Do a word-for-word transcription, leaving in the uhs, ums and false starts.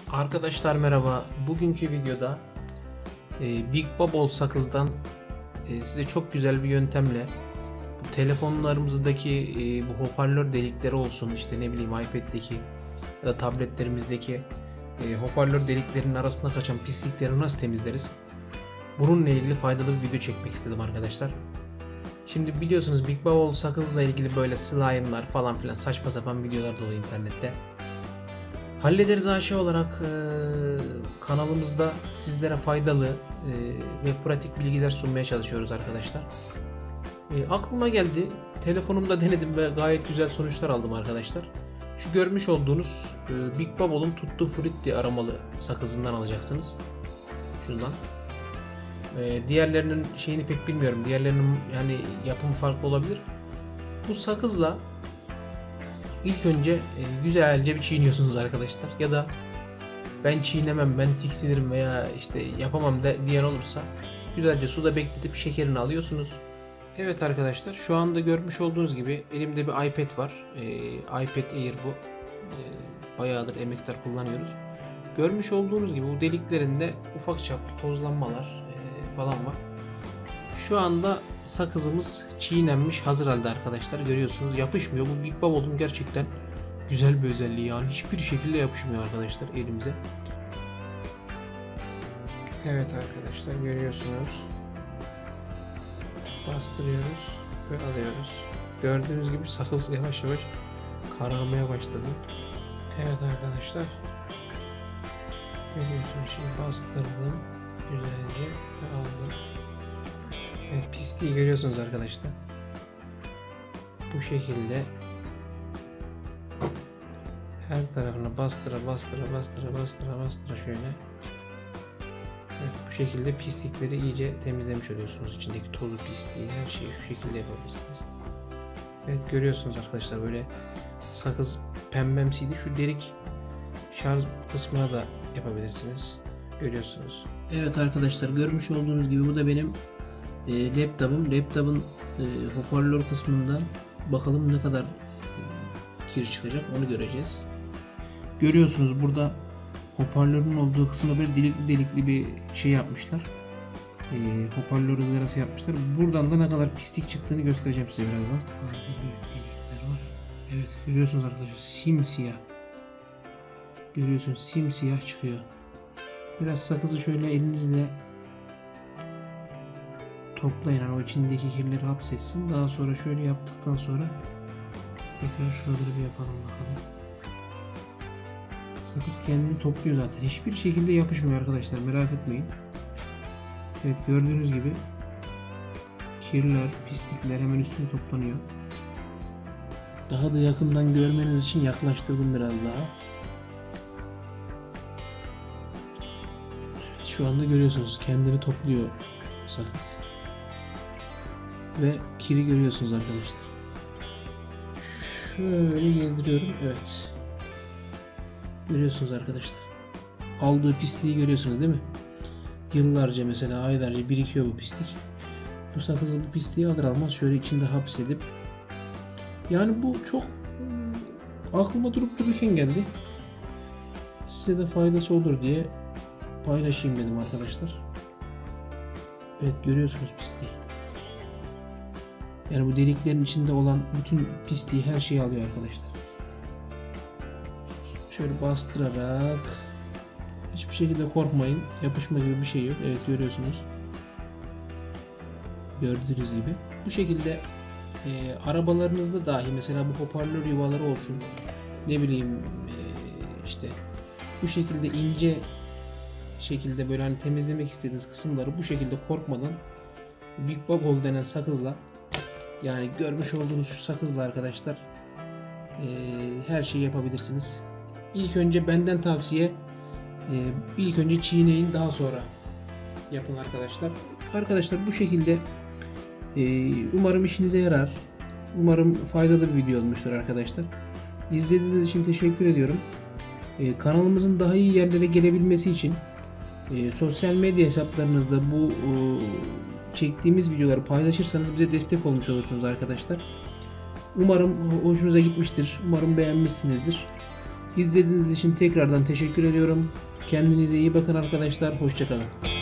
Arkadaşlar merhaba. Bugünkü videoda e, Big Bubble sakızdan e, size çok güzel bir yöntemle bu telefonlarımızdaki e, bu hoparlör delikleri olsun, işte ne bileyim iPad'deki ya da tabletlerimizdeki e, hoparlör deliklerinin arasında kaçan pislikleri nasıl temizleriz? Bununla ilgili faydalı bir video çekmek istedim arkadaşlar. Şimdi biliyorsunuz Big Bubble sakızla ilgili böyle slime'lar falan filan saçma sapan videolar dolu internette. Hallederiz A Ş olarak e, kanalımızda sizlere faydalı e, ve pratik bilgiler sunmaya çalışıyoruz arkadaşlar. E, aklıma geldi. Telefonumda denedim ve gayet güzel sonuçlar aldım arkadaşlar. Şu görmüş olduğunuz e, Big Bubble'un Tutti Frutti aramalı sakızından alacaksınız. Şundan. E, diğerlerinin şeyini pek bilmiyorum. Diğerlerinin yani yapımı farklı olabilir. Bu sakızla İlk önce e, güzelce bir çiğniyorsunuz arkadaşlar. Ya da ben çiğnemem, ben tiksinirim veya işte yapamam de, diyen olursa güzelce suda bekletip şekerini alıyorsunuz. Evet arkadaşlar, şu anda görmüş olduğunuz gibi elimde bir iPad var. E, iPad Air bu. E, bayağıdır emektar kullanıyoruz. Görmüş olduğunuz gibi bu deliklerinde ufak çaplı tozlanmalar e, falan var. Şu anda sakızımız çiğnenmiş hazır halde arkadaşlar, görüyorsunuz yapışmıyor. Bu Big Bubble'un gerçekten güzel bir özelliği, yani hiçbir şekilde yapışmıyor arkadaşlar elimize. Evet arkadaşlar, görüyorsunuz, bastırıyoruz ve alıyoruz. Gördüğünüz gibi sakız yavaş yavaş kararmaya başladı. Evet arkadaşlar, görüyorsunuz, şimdi bastırdım güzelce ve aldım. Evet, pisliği görüyorsunuz arkadaşlar. Bu şekilde her tarafına bastıra bastıra bastıra bastıra bastıra şöyle. Evet, bu şekilde pislikleri iyice temizlemiş oluyorsunuz. İçindeki tozu, pisliği, her şeyi şu şekilde yapabilirsiniz. Evet, görüyorsunuz arkadaşlar, böyle sakız pembemsiydi. Şu delik şarj kısmına da yapabilirsiniz. Görüyorsunuz. Evet arkadaşlar, görmüş olduğunuz gibi bu da benim E, laptopum. Laptopun e, hoparlör kısmından bakalım ne kadar e, kir çıkacak, onu göreceğiz. Görüyorsunuz, burada hoparlörün olduğu kısımda bir delikli delikli bir şey yapmışlar. E, hoparlör ızgarası yapmışlar. Buradan da ne kadar pislik çıktığını göstereceğim size birazdan. Evet, görüyorsunuz arkadaşlar, simsiyah. Görüyorsunuz, simsiyah çıkıyor. Biraz sakızı şöyle elinizle toplayın, yani o içindeki kirleri hapsetsin. Daha sonra şöyle yaptıktan sonra tekrar şuraları bir yapalım bakalım. Sakız kendini topluyor zaten. Hiçbir şekilde yapışmıyor arkadaşlar, merak etmeyin. Evet, gördüğünüz gibi kirler, pislikler hemen üstüne toplanıyor. Daha da yakından görmeniz için yaklaştırdım biraz daha. Evet, şu anda görüyorsunuz, kendini topluyor sakız. Ve kiri görüyorsunuz arkadaşlar. Şöyle gezdiriyorum. Evet. Görüyorsunuz arkadaşlar. Aldığı pisliği görüyorsunuz değil mi? Yıllarca, mesela aylarca birikiyor bu pislik. Bu sakızı bu pisliği alır almaz şöyle içinde hapsedip, yani bu çok aklıma durup dururken geldi. Size de faydası olur diye paylaşayım dedim arkadaşlar. Evet, görüyorsunuz pisliği. Yani bu deliklerin içinde olan bütün pisliği, her şeyi alıyor arkadaşlar. Şöyle bastırarak, hiçbir şekilde korkmayın, yapışma gibi bir şey yok. Evet, görüyorsunuz. Gördüğünüz gibi. Bu şekilde e, arabalarınızda dahi, mesela bu hoparlör yuvaları olsun, ne bileyim e, işte bu şekilde ince şekilde böyle hani temizlemek istediğiniz kısımları bu şekilde korkmadan Big Bubble denen sakızla, yani görmüş olduğunuz şu sakızla arkadaşlar e, her şeyi yapabilirsiniz. İlk önce benden tavsiye, e, ilk önce çiğneyin, daha sonra yapın arkadaşlar. Arkadaşlar bu şekilde e, umarım işinize yarar. Umarım faydalı bir video olmuştur arkadaşlar. İzlediğiniz için teşekkür ediyorum. E, kanalımızın daha iyi yerlere gelebilmesi için e, sosyal medya hesaplarınızda bu e, çektiğimiz videoları paylaşırsanız bize destek olmuş olursunuz arkadaşlar. Umarım hoşunuza gitmiştir. Umarım beğenmişsinizdir. İzlediğiniz için tekrardan teşekkür ediyorum. Kendinize iyi bakın arkadaşlar. Hoşça kalın.